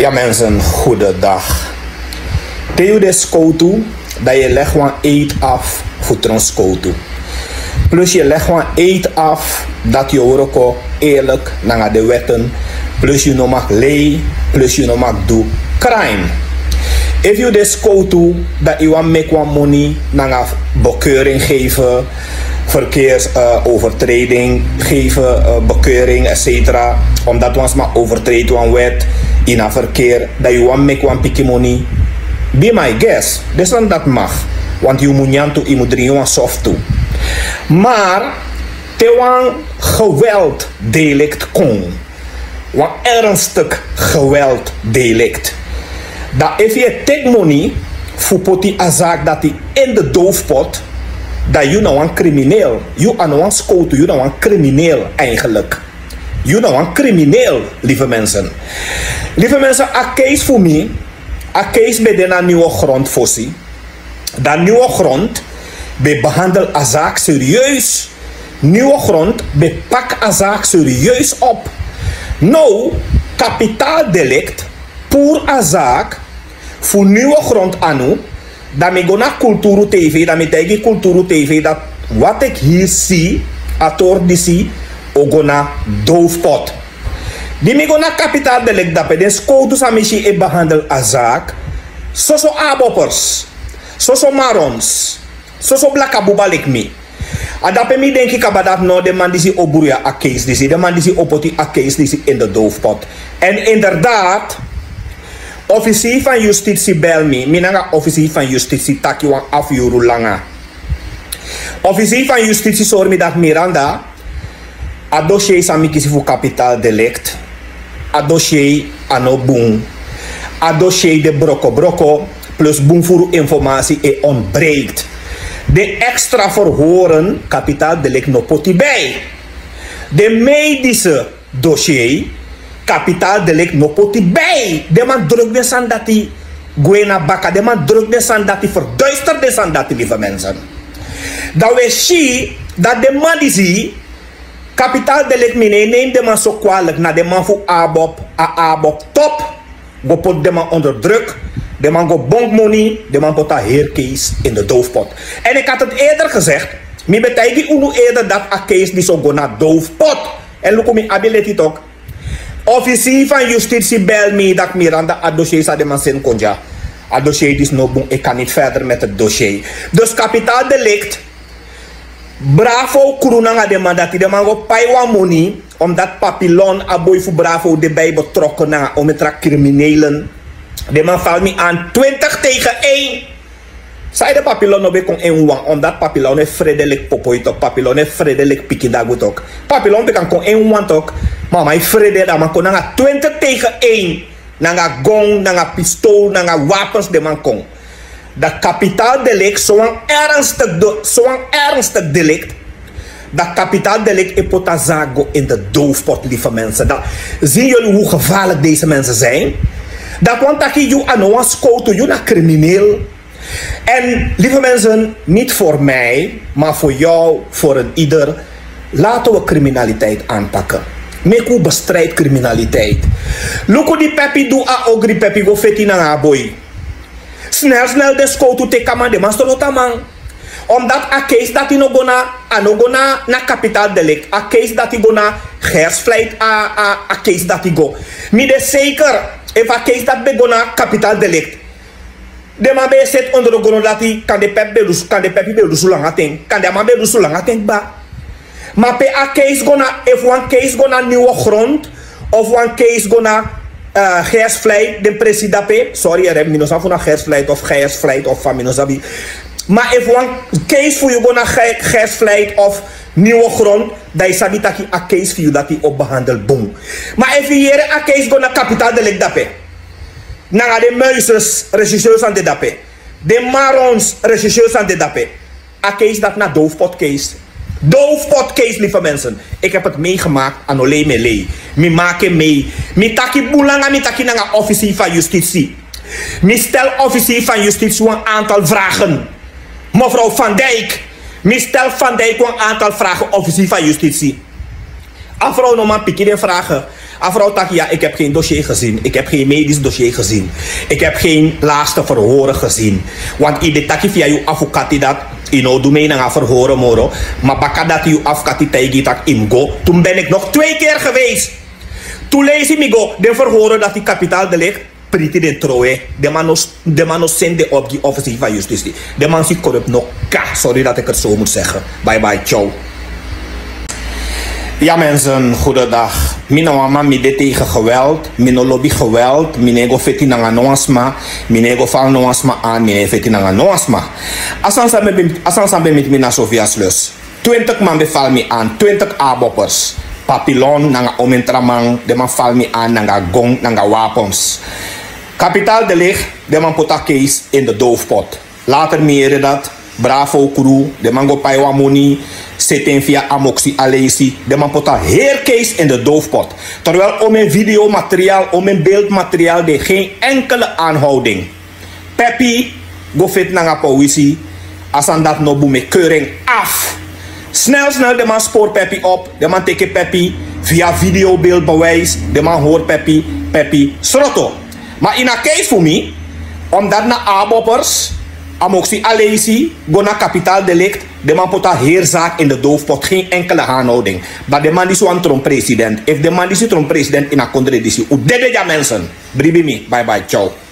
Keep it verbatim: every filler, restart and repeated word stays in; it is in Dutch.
Ja mensen, goedendag. Theo de skoutu, dat je legt gewoon eet af voor trons skoutu. Plus je legt gewoon eet af dat je ook eerlijk naar de wetten. Plus je nog mag lee, plus je nog mag doen crime. If you de skoutu, dat je want make one money naar bekeuring geven, verkeersovertreding uh, geven, uh, bekeuring, et cetera. Omdat we maar overtreedt een wet in een verkeer, dat je want make one picky money. Be my guest. Dus dan dat mag. Want je moet niet toe, je moet drinken een soft toe. Maar, te wan geweld delict kon. Wan ernstig geweld delict. Dat if je take money, voor poti a zaak dat hij in de doofpot, dat je nou een crimineel. Je aan een scout, je nou een crimineel eigenlijk. Je nou een crimineel, lieve mensen. Lieve mensen, a case voor mij, a case bij de nieuwe grondfossie. Dat nieuwe grond, bij behandel a zaak serieus. Nieuwe grond, bij pak a zaak serieus op. Nou, kapitaaldelict, pour a zaak, voor nieuwe grond anu. Dat me go naar Culturu T V, dat me tegen Culturu T V, dat wat ik hier zie, ator die zie, o go naar doofpot. Die me go naar kapitaaldelict, dat de scoutus amici e behandel a zaak, soso aboppers, soso marons, soso blakabuba like me. En dat me denk ik dat no de man die zie oburia a case die zie, de man die zie opoti a case die zie in de doofpot. En inderdaad, officier van justitie bel me. Minanga officier van justitie taki wan afjuru langa. Officier van justitie zorg me dat Miranda a dossier sami kisi voor kapitaaldelict. A dossier ano boom. A dossier de broko broko plus boom voor informatie e ontbreekt. De extra verhoren kapitaaldelict no poti bij. De medische dossier kapitaaldelict no poti bij. De man druk de san dat hij Gwena baka. De man druk de san dat hij verduistert de san dat hij, lieve mensen. Dat we zien dat de man die zie kapitaaldelict mine neem de man zo kwalijk naar de man voor abop, a abop top. Go put de man onder druk. De man go bonk money. De man put a heercase in de doofpot. En ik had het eerder gezegd. Mi betekent unu eerder dat a case die zo go naar doofpot. En look me ability toch. Officier van justitie bel me dat Miranda het dossier sa de man sen konja. Het dossier is no bon, ik kan niet verder met het dossier. Dus kapitaaldelict. Bravo kurunanga de man dat die de man go pay wa money. Omdat papillon aboy voor bravo de bij betrokken na om het rak criminelen. De man valt me aan twintig tegen één. Zij de papillon no be kon één wang. Omdat papillon is vredelijk popoy toch. Papillon is vredelijk pikindago toch. Papillon be kan kon één wang toch. Maar mijn vrede dat man kon nanga twintig tegen één. Nanga gong, nanga pistool, nanga wapens de man kon. Dat kapitaaldelict, zo'n ernstig, zo'n ernstig delict. Dat kapitaaldelict is potazago in de doofpot, lieve mensen. Dat, zien jullie hoe gevaarlijk deze mensen zijn? Dat want dat je aan een scout, je een crimineel. En lieve mensen, niet voor mij, maar voor jou, voor een ieder. Laten we criminaliteit aanpakken. Meku bestrijdt criminaliteit. Luko die pepi doe a ogri pepi go feti na nga boy. Snel snel de scout te kaman de master man. Omdat a case dat hij no gona, a no gona na kapitaaldelict. A case dat hij gona gersvlijt a, a, a case dat hij go. Mi de zeker, if a case dat be gona kapitaaldelict. De man be zet onder de gono dat hij kan de pep be dus kan de pepi be dus lang ateng. Kan de man be dus lang ateng ba. Maar pe a case gona, if one case gona nieuwe grond, of one case gona uh, gersvlijt, de presidape, sorry, er heb ik nog van gersvlijt of gersvlijt of van minosabi. Maar if one case voor je gona gersvlijt of nieuwe grond, dan is het dat je a case voor je dat je op behandelt, boom. Maar if je hier a case gona kapitaaldelict dape, na de muizers, regisseurs aan de dape, de marons, regisseurs aan de dape, a case dat na doofpot case. Doofpot case, lieve mensen. Ik heb het meegemaakt aan Ole Mele. Mi maak mee. Mi taki boelanga, mi taki nanga officier van justitie. Mi stel officier van justitie een aantal vragen. Mevrouw Van Dijk. Mi stel Van Dijk een aantal vragen officier van justitie. Afrouw nog maar pikje de vragen. Afrouw tak, ja, ik heb geen dossier gezien. Ik heb geen medisch dossier gezien. Ik heb geen laatste verhoren gezien. Want ieder takje via je advocaat dat, you know, doe mee naar verhoren moro. Maar baka dat je advocaat tegen tak imgo. Toen ben ik nog twee keer geweest. Toen lees ik me go, de verhoren dat die kapitaaldelict pretty de troe. De man nos, de man nos zende op die officie van justitie. De man zit corrupt nog ka. Sorry dat ik het zo moet zeggen. Bye bye, ciao. Ja mensen, goedendag. Mina wama mi de tegen geweld, mino lobby geweld, minego feti nanga noasma, minego val noasma aan, mine feti nanga noasma. Asan sambe met mina Sofia Slus. twintig man beval me aan, twintig aboppers. Papillon nanga omentramang, de man val me aan nanga gong, nanga wapens. Kapitaaldelict, de man put a case in de doofpot. Later meer dat. Bravo crew, de man go pay wa money, zitten via Amoxie Alesi, de man put a heer case in de doofpot. Terwijl om een videomateriaal, om een beeldmateriaal, de geen enkele aanhouding. Pepi, go fit nanga politie, asan dat no boeme keuring af. Snel, snel de man spoort Pepi op, de man teke Pepi via videobeeldbewijs, de man hoort Pepi, Pepi, sroto. Maar in a case voor me, omdat na aboppers, Amoxie Alesi, go naar kapitaaldelict, de man put a heerzaak in de doofpot, geen enkele aanhouding. Maar de man is zo'n troon-president. If de man is zo'n troon-president in een contradictie, hoe dede ja mensen? Bribi me, bye bye, ciao.